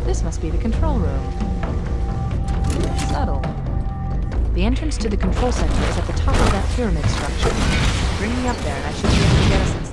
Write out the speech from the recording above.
This must be the control room. Subtle. The entrance to the control center is at the top of that pyramid structure. Bring me up there and I should be able to get us inside.